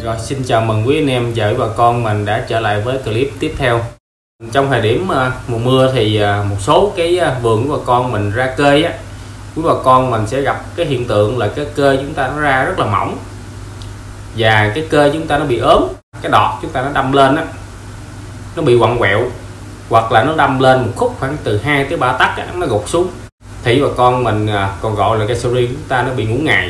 Rồi, xin chào mừng quý anh em và bà con mình đã trở lại với clip tiếp theo. Trong thời điểm mùa mưa thì một số cái vườn của bà con mình ra kơi á, quý bà con mình sẽ gặp cái hiện tượng là cái kơi chúng ta nó ra rất là mỏng và cái kơi chúng ta nó bị ốm, cái đọt chúng ta nó đâm lên á, nó bị quằn quẹo, hoặc là nó đâm lên một khúc khoảng từ 2 tới 3 tấc nó gục xuống, thì bà con mình còn gọi là cây sầu riêng chúng ta nó bị ngủ ngày.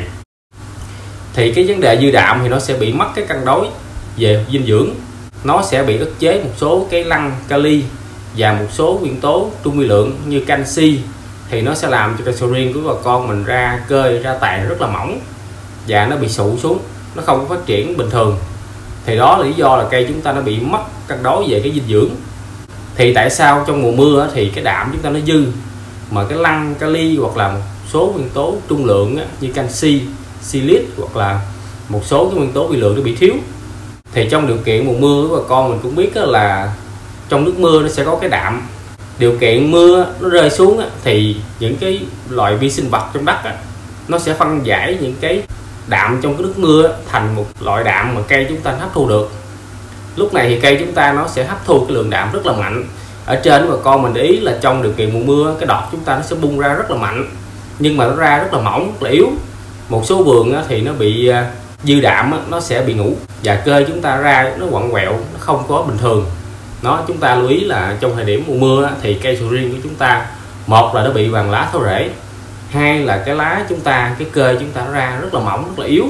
Thì cái vấn đề dư đạm thì nó sẽ bị mất cái cân đối về dinh dưỡng, nó sẽ bị ức chế một số cái lăng kali và một số nguyên tố trung vi lượng như canxi, thì nó sẽ làm cho cây sầu riêng của bà con mình ra cơi, ra tàn rất là mỏng và nó bị sụ xuống, nó không có phát triển bình thường. Thì đó là lý do là cây chúng ta nó bị mất cân đối về cái dinh dưỡng. Thì tại sao trong mùa mưa thì cái đạm chúng ta nó dư, mà cái lăng kali hoặc là một số nguyên tố trung lượng như canxi, silic hoặc là một số cái nguyên tố vi lượng nó bị thiếu. Thì trong điều kiện mùa mưa bà con mình cũng biết là trong nước mưa nó sẽ có cái đạm. Điều kiện mưa nó rơi xuống thì những cái loại vi sinh vật trong đất nó sẽ phân giải những cái đạm trong cái nước mưa thành một loại đạm mà cây chúng ta hấp thu được. Lúc này thì cây chúng ta nó sẽ hấp thu cái lượng đạm rất là mạnh. Ở trên bà con mình để ý là trong điều kiện mùa mưa cái đọt chúng ta nó sẽ bung ra rất là mạnh, nhưng mà nó ra rất là mỏng, rất là yếu. Một số vườn thì nó bị dư đạm, nó sẽ bị ngủ và cây chúng ta ra nó quằn quẹo, nó không có bình thường. Chúng ta lưu ý là trong thời điểm mùa mưa thì cây sầu riêng của chúng ta, một là nó bị vàng lá tháo rễ, hai là cái lá chúng ta, cái cây chúng ta ra rất là mỏng, rất là yếu.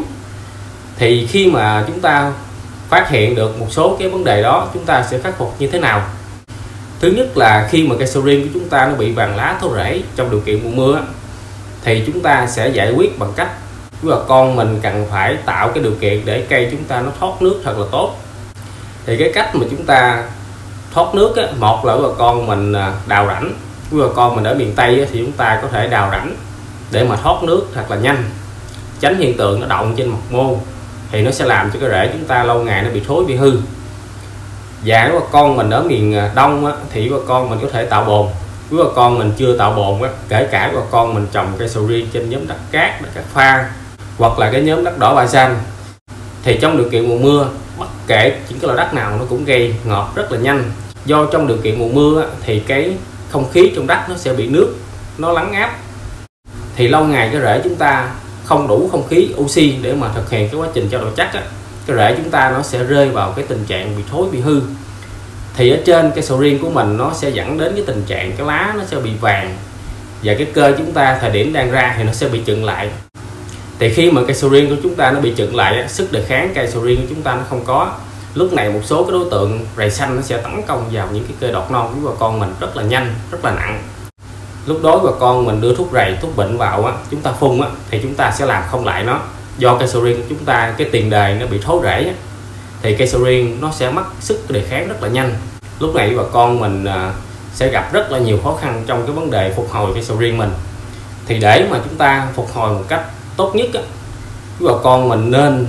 Thì khi mà chúng ta phát hiện được một số cái vấn đề đó, chúng ta sẽ khắc phục như thế nào? Thứ nhất là khi mà cây sầu riêng của chúng ta nó bị vàng lá tháo rễ trong điều kiện mùa mưa thì chúng ta sẽ giải quyết bằng cách bà con mình cần phải tạo cái điều kiện để cây chúng ta nó thoát nước thật là tốt. Thì cái cách mà chúng ta thoát nước một là bà con mình đào rãnh. Bà con mình ở miền Tây thì chúng ta có thể đào rãnh để mà thoát nước thật là nhanh, tránh hiện tượng nó động trên mặt mô, thì nó sẽ làm cho cái rễ chúng ta lâu ngày nó bị thối, bị hư. Và bà con mình ở miền Đông thì bà con mình có thể tạo bồn. Nếu bà con mình chưa tạo bồn kể cả bà con mình trồng cây sầu riêng trên nhóm đất cát, đất cát pha hoặc là cái nhóm đất đỏ ba san, thì trong điều kiện mùa mưa bất kể những cái loại đất nào nó cũng gây ngọt rất là nhanh. Do trong điều kiện mùa mưa thì cái không khí trong đất nó sẽ bị nước nó lắng áp, thì lâu ngày cái rễ chúng ta không đủ không khí oxy để mà thực hiện cái quá trình trao đổi chất cái rễ chúng ta nó sẽ rơi vào cái tình trạng bị thối, bị hư. Thì ở trên cây sầu riêng của mình nó sẽ dẫn đến cái tình trạng cái lá nó sẽ bị vàng và cái cơ chúng ta thời điểm đang ra thì nó sẽ bị chững lại. Thì khi mà cây sầu riêng của chúng ta nó bị chững lại, sức đề kháng cây sầu riêng của chúng ta nó không có. Lúc này một số cái đối tượng rầy xanh nó sẽ tấn công vào những cái cây đọt non của bà con mình rất là nhanh, rất là nặng. Lúc đó bà con mình đưa thuốc rầy, thuốc bệnh vào chúng ta phun thì chúng ta sẽ làm không lại nó. Do cây sầu riêng của chúng ta cái tiền đề nó bị thối rễ thì cây sầu riêng nó sẽ mất sức đề kháng rất là nhanh. Lúc này bà con mình sẽ gặp rất là nhiều khó khăn trong cái vấn đề phục hồi cây sầu riêng mình. Thì để mà chúng ta phục hồi một cách tốt nhất bà con mình nên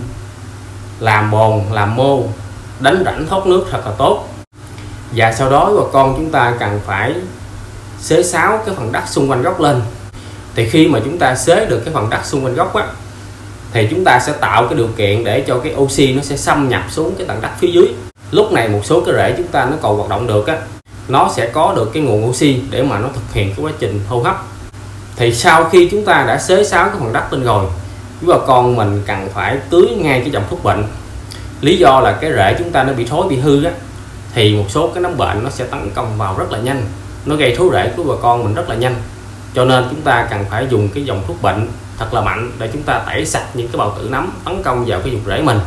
làm bồn, làm mô, đánh rãnh thoát nước thật là tốt. Và sau đó bà con chúng ta cần phải xới xáo cái phần đất xung quanh gốc lên. Thì khi mà chúng ta xới được cái phần đất xung quanh gốc thì chúng ta sẽ tạo cái điều kiện để cho cái oxy nó sẽ xâm nhập xuống cái tầng đất phía dưới. Lúc này một số cái rễ chúng ta nó còn hoạt động được nó sẽ có được cái nguồn oxy để mà nó thực hiện cái quá trình hô hấp. Thì sau khi chúng ta đã xới xáo cái phần đất lên rồi, bà con mình cần phải tưới ngay cái dòng thuốc bệnh. Lý do là cái rễ chúng ta nó bị thối, bị hư thì một số cái nấm bệnh nó sẽ tấn công vào rất là nhanh, nó gây thối rễ của bà con mình rất là nhanh. Cho nên chúng ta cần phải dùng cái dòng thuốc bệnh thật là mạnh để chúng ta tẩy sạch những cái bào tử nấm tấn công vào cái vùng rễ mình.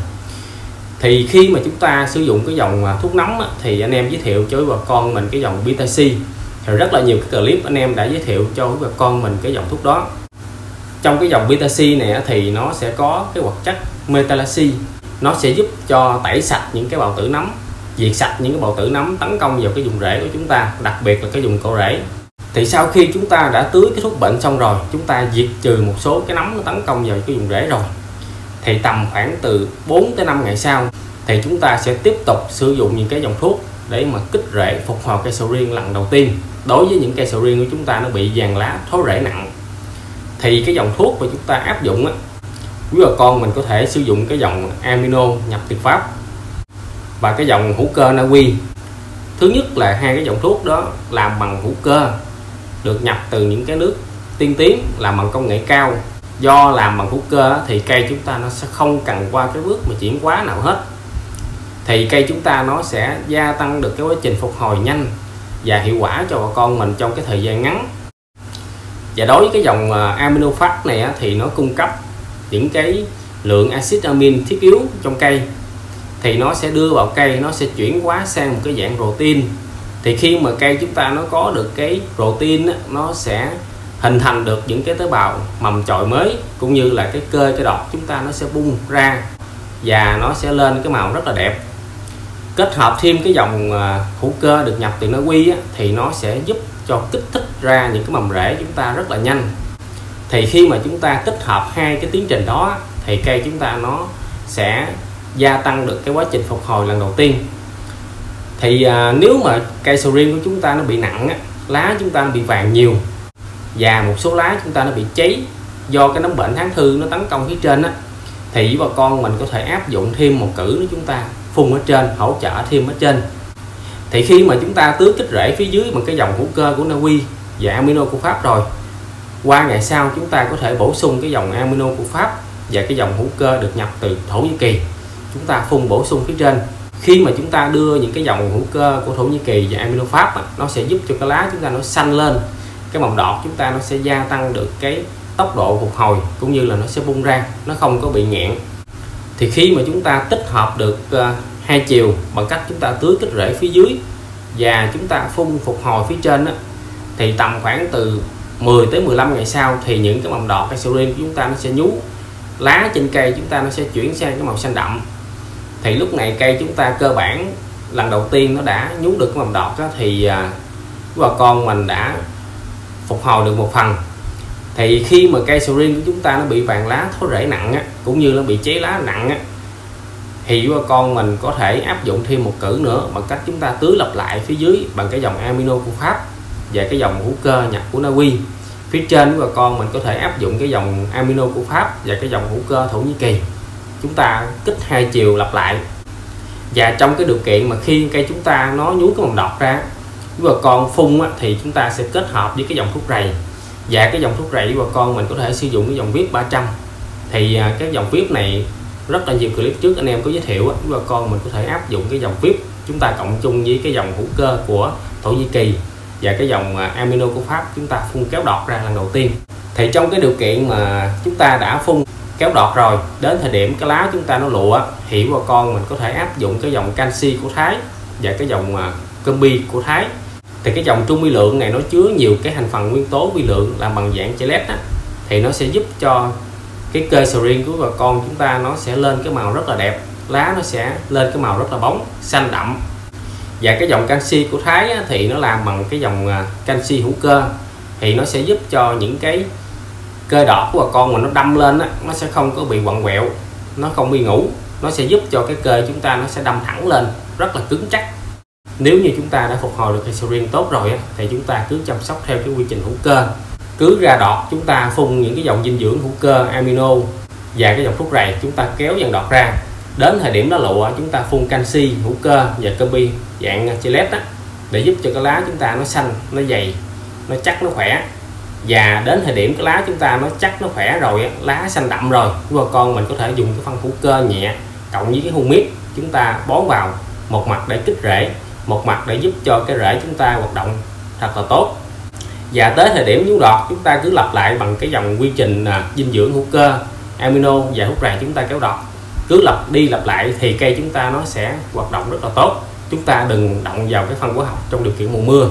Thì khi mà chúng ta sử dụng cái dòng thuốc nấm thì anh em giới thiệu cho bà con mình cái dòng Vita-C. Thì rất là nhiều cái clip anh em đã giới thiệu cho bà con mình cái dòng thuốc đó. Trong cái dòng Vita-C này thì nó sẽ có cái hoạt chất metalaxy, nó sẽ giúp cho tẩy sạch những cái bào tử nấm, diệt sạch những cái bào tử nấm tấn công vào cái vùng rễ của chúng ta, đặc biệt là cái vùng cổ rễ. Thì sau khi chúng ta đã tưới cái thuốc bệnh xong rồi, chúng ta diệt trừ một số cái nấm nó tấn công vào cái vùng rễ rồi, thì tầm khoảng từ 4 tới 5 ngày sau thì chúng ta sẽ tiếp tục sử dụng những cái dòng thuốc để mà kích rễ phục hồi cây sầu riêng lần đầu tiên. Đối với những cây sầu riêng của chúng ta nó bị vàng lá, thối rễ nặng thì cái dòng thuốc mà chúng ta áp dụng quý bà con mình có thể sử dụng cái dòng amino nhập từ Pháp và cái dòng hữu cơ Na Uy. Thứ nhất là hai cái dòng thuốc đó làm bằng hữu cơ, được nhập từ những cái nước tiên tiến, làm bằng công nghệ cao. Do làm bằng hữu cơ thì cây chúng ta nó sẽ không cần qua cái bước mà chuyển hóa nào hết, thì cây chúng ta nó sẽ gia tăng được cái quá trình phục hồi nhanh và hiệu quả cho bà con mình trong cái thời gian ngắn. Và đối với cái dòng amino Pháp này thì nó cung cấp những cái lượng axit amin thiết yếu trong cây, thì nó sẽ đưa vào cây, nó sẽ chuyển hóa sang một cái dạng protein. Thì khi mà cây chúng ta nó có được cái protein nó sẽ hình thành được những cái tế bào mầm chồi mới, cũng như là cái cơ cái đọt chúng ta nó sẽ bung ra và nó sẽ lên cái màu rất là đẹp. Kết hợp thêm cái dòng hữu cơ được nhập từ Na Uy thì nó sẽ giúp cho kích thích ra những cái mầm rễ chúng ta rất là nhanh. Thì khi mà chúng ta kết hợp hai cái tiến trình đó thì cây chúng ta nó sẽ gia tăng được cái quá trình phục hồi lần đầu tiên. Thì nếu mà cây sầu riêng của chúng ta nó bị nặng lá chúng ta nó bị vàng nhiều và một số lá chúng ta nó bị cháy do cái nấm bệnh tháng thư nó tấn công phía trên thì bà con mình có thể áp dụng thêm một cử để chúng ta phun ở trên, hỗ trợ thêm ở trên. Thì khi mà chúng ta tưới kích rễ phía dưới bằng cái dòng hữu cơ của Na Uy và amino của Pháp rồi, qua ngày sau chúng ta có thể bổ sung cái dòng amino của Pháp và cái dòng hữu cơ được nhập từ Thổ Nhĩ Kỳ, chúng ta phun bổ sung phía trên. Khi mà chúng ta đưa những cái dòng hữu cơ của Thổ Nhĩ Kỳ và amino Pháp nó sẽ giúp cho cái lá chúng ta nó xanh lên, cái mầm đọt chúng ta nó sẽ gia tăng được cái tốc độ phục hồi, cũng như là nó sẽ bung ra, nó không có bị nghẹn. Thì khi mà chúng ta tích hợp được hai chiều bằng cách chúng ta tưới kích rễ phía dưới và chúng ta phun phục hồi phía trên thì tầm khoảng từ 10 tới 15 ngày sau thì những cái mầm đọt cây sầu riêng của chúng ta nó sẽ nhú, lá trên cây chúng ta nó sẽ chuyển sang cái màu xanh đậm. Thì lúc này cây chúng ta cơ bản lần đầu tiên nó đã nhú được cái mầm đọt thì bà con mình đã phục hồi được một phần. Thì khi mà cây sầu riêng của chúng ta nó bị vàng lá, thối rễ nặng cũng như nó bị cháy lá nặng thì bà con mình có thể áp dụng thêm một cử nữa bằng cách chúng ta tưới lặp lại phía dưới bằng cái dòng amino của Pháp và cái dòng hữu cơ nhập của Na Uy. Phía trên của bà con mình có thể áp dụng cái dòng amino của Pháp và cái dòng hữu cơ Thổ Nhĩ Kỳ. Chúng ta kích hai chiều lặp lại. Và trong cái điều kiện mà khi cây chúng ta nó nhú cái mầm đọt ra, bà con phun thì chúng ta sẽ kết hợp với cái dòng thuốc rầy. Và cái dòng thuốc rầy của bà con mình có thể sử dụng cái dòng VIP 300. Thì cái dòng VIP này rất là nhiều clip trước anh em có giới thiệu, bà con mình có thể áp dụng cái dòng VIP, chúng ta cộng chung với cái dòng hữu cơ của Thổ Nhĩ Kỳ và cái dòng amino của Pháp, chúng ta phun kéo đọt ra lần đầu tiên. Thì trong cái điều kiện mà chúng ta đã phun kéo đọt rồi, đến thời điểm cái lá chúng ta nó lụa thì bà con mình có thể áp dụng cái dòng canxi của Thái và cái dòng combi của Thái. Thì cái dòng trung vi lượng này nó chứa nhiều cái thành phần nguyên tố vi lượng làm bằng dạng chelet thì nó sẽ giúp cho cái cây sầu riêng của bà con chúng ta nó sẽ lên cái màu rất là đẹp, lá nó sẽ lên cái màu rất là bóng, xanh đậm. Và cái dòng canxi của Thái thì nó làm bằng cái dòng canxi hữu cơ thì nó sẽ giúp cho những cái cây đọt của bà con mà nó đâm lên nó sẽ không có bị quặn quẹo, nó không bị ngủ, nó sẽ giúp cho cái cây chúng ta nó sẽ đâm thẳng lên, rất là cứng chắc. Nếu như chúng ta đã phục hồi được cây sầu riêng tốt rồi thì chúng ta cứ chăm sóc theo cái quy trình hữu cơ, cứ ra đọt chúng ta phun những cái dòng dinh dưỡng hữu cơ amino và cái dòng thuốc rầy, chúng ta kéo dàn đọt ra. Đến thời điểm nó lụa chúng ta phun canxi hữu cơ và combi dạng chelet để giúp cho cái lá chúng ta nó xanh, nó dày, nó chắc, nó khỏe. Và đến thời điểm cái lá chúng ta nó chắc, nó khỏe rồi, lá xanh đậm rồi, bà con mình có thể dùng cái phân hữu cơ nhẹ cộng với cái humic, chúng ta bón vào, một mặt để kích rễ, một mặt để giúp cho cái rễ chúng ta hoạt động thật là tốt. Và tới thời điểm nhú đọt chúng ta cứ lặp lại bằng cái dòng quy trình dinh dưỡng hữu cơ amino và thuốc rầy, chúng ta kéo đọt, cứ lặp đi lặp lại thì cây chúng ta nó sẽ hoạt động rất là tốt. Chúng ta đừng động vào cái phân hóa học trong điều kiện mùa mưa,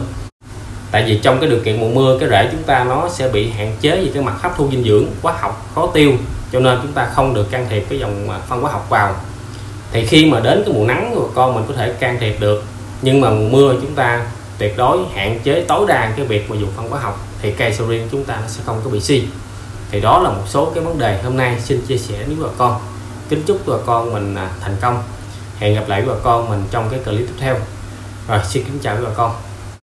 tại vì trong cái điều kiện mùa mưa cái rễ chúng ta nó sẽ bị hạn chế về cái mặt hấp thu dinh dưỡng, hóa học khó tiêu, cho nên chúng ta không được can thiệp cái dòng phân hóa học vào. Thì khi mà đến cái mùa nắng của con mình có thể can thiệp được, nhưng mà mùa mưa chúng ta tuyệt đối hạn chế tối đa cái việc mà dùng phân hóa học thì cây sầu riêng chúng ta nó sẽ không có bị suy. Thì đó là một số cái vấn đề hôm nay xin chia sẻ với bà con. Kính chúc bà con mình thành công. Hẹn gặp lại bà con mình trong cái clip tiếp theo. Rồi xin kính chào bà con.